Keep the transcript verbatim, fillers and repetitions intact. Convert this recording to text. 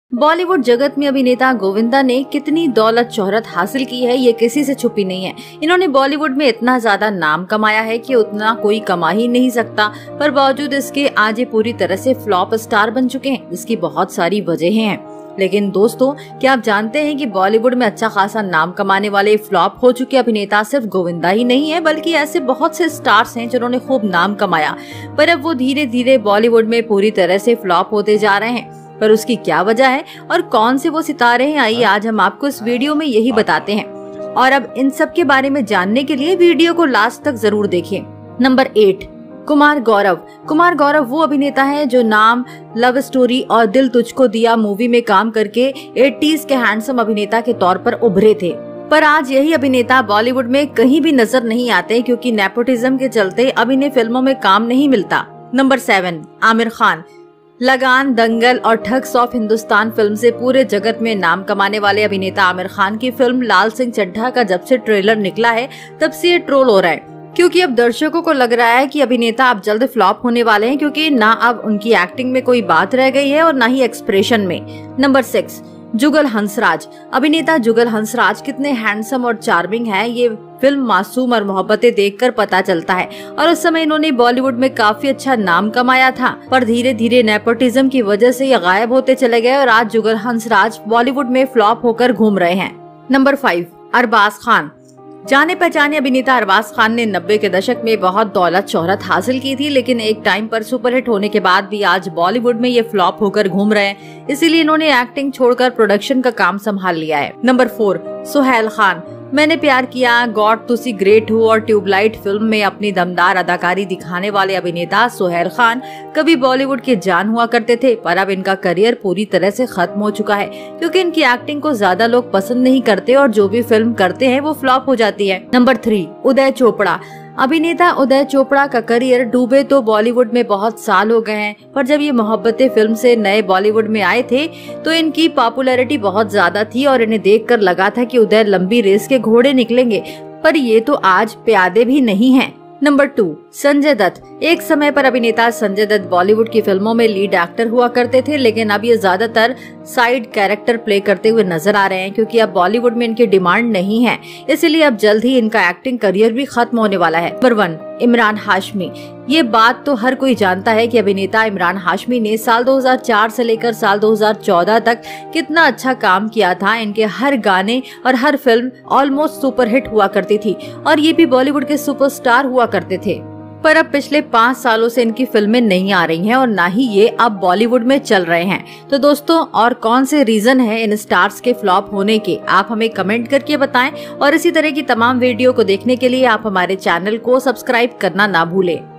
बॉलीवुड जगत में अभिनेता गोविंदा ने कितनी दौलत शोहरत हासिल की है ये किसी से छुपी नहीं है। इन्होंने बॉलीवुड में इतना ज्यादा नाम कमाया है कि उतना कोई कमा ही नहीं सकता। पर बावजूद इसके आज ये पूरी तरह से फ्लॉप स्टार बन चुके हैं, जिसकी बहुत सारी वजहें हैं। लेकिन दोस्तों, क्या आप जानते हैं कि बॉलीवुड में अच्छा खासा नाम कमाने वाले फ्लॉप हो चुके अभिनेता सिर्फ गोविंदा ही नहीं है, बल्कि ऐसे बहुत से स्टार्स हैं जिन्होंने खूब नाम कमाया, पर अब वो धीरे धीरे बॉलीवुड में पूरी तरह से फ्लॉप होते जा रहे हैं। पर उसकी क्या वजह है और कौन से वो सितारे हैं, आइए आज हम आपको इस वीडियो में यही बताते हैं। और अब इन सब के बारे में जानने के लिए वीडियो को लास्ट तक जरूर देखें। Number eight, Kumar Gaurav. कुमार गौरव वो अभिनेता है जो नाम, लव स्टोरी और दिल तुझको दिया मूवी में काम करके एटीज़ के हैंडसम अभिनेता के तौर पर उभरे थे। पर आज यही अभिनेता बॉलीवुड में कहीं भी नजर नहीं आते, क्योंकि नेपोटिज्म के चलते अब इन्हें फिल्मों में काम नहीं मिलता। Number seven, Aamir Khan. लगान, दंगल और ठग्स ऑफ हिंदुस्तान फिल्म से पूरे जगत में नाम कमाने वाले अभिनेता आमिर खान की फिल्म लाल सिंह चड्ढा का जब से ट्रेलर निकला है, तब से ये ट्रोल हो रहा है, क्योंकि अब दर्शकों को लग रहा है कि अभिनेता अब जल्द फ्लॉप होने वाले हैं, क्योंकि ना अब उनकी एक्टिंग में कोई बात रह गई है और ना ही एक्सप्रेशन में। Number six, Jugal Hansraj. अभिनेता जुगल हंसराज कितने हैंडसम और चार्मिंग है, ये फिल्म मासूम और मोहब्बतें देखकर पता चलता है। और उस समय इन्होंने बॉलीवुड में काफी अच्छा नाम कमाया था, पर धीरे धीरे नेपोटिज्म की वजह से ये गायब होते चले गए और आज जुगल हंसराज बॉलीवुड में फ्लॉप होकर घूम रहे हैं। Number five, Arbaaz Khan. जाने पहचाने अभिनेता अरबाज खान ने नब्बे के दशक में बहुत दौलत शोहरत हासिल की थी, लेकिन एक टाइम पर सुपरहिट होने के बाद भी आज बॉलीवुड में ये फ्लॉप होकर घूम रहे हैं। इसीलिए इन्होंने एक्टिंग छोड़कर प्रोडक्शन का काम संभाल लिया है। Number four, Sohail Khan. मैंने प्यार किया, गॉड तुसी ग्रेट हूँ और ट्यूबलाइट फिल्म में अपनी दमदार अदाकारी दिखाने वाले अभिनेता सुहेल खान कभी बॉलीवुड के जान हुआ करते थे, पर अब इनका करियर पूरी तरह से खत्म हो चुका है, क्योंकि इनकी एक्टिंग को ज्यादा लोग पसंद नहीं करते और जो भी फिल्म करते हैं वो फ्लॉप हो जाती है। Number three, Uday Chopra. अभिनेता उदय चोपड़ा का करियर डूबे तो बॉलीवुड में बहुत साल हो गए हैं, पर जब ये मोहब्बतें फिल्म से नए बॉलीवुड में आए थे तो इनकी पॉपुलैरिटी बहुत ज्यादा थी और इन्हें देखकर लगा था कि उदय लंबी रेस के घोड़े निकलेंगे, पर ये तो आज प्यादे भी नहीं हैं। Number two, Sanjay Dutt. एक समय पर अभिनेता संजय दत्त बॉलीवुड की फिल्मों में लीड एक्टर हुआ करते थे, लेकिन अब ये ज्यादातर साइड कैरेक्टर प्ले करते हुए नजर आ रहे हैं, क्योंकि अब बॉलीवुड में इनकी डिमांड नहीं है। इसलिए अब जल्द ही इनका एक्टिंग करियर भी खत्म होने वाला है। Number one, Emraan Hashmi. ये बात तो हर कोई जानता है कि अभिनेता इमरान हाशमी ने साल दो हज़ार चार से लेकर साल दो हज़ार चौदह तक कितना अच्छा काम किया था। इनके हर गाने और हर फिल्म ऑलमोस्ट सुपरहिट हुआ करती थी और ये भी बॉलीवुड के सुपरस्टार हुआ करते थे। पर अब पिछले पाँच सालों से इनकी फिल्में नहीं आ रही हैं और ना ही ये अब बॉलीवुड में चल रहे हैं। तो दोस्तों, और कौन से रीजन है इन स्टार्स के फ्लॉप होने के, आप हमें कमेंट करके बताएं। और इसी तरह की तमाम वीडियो को देखने के लिए आप हमारे चैनल को सब्सक्राइब करना ना भूलें।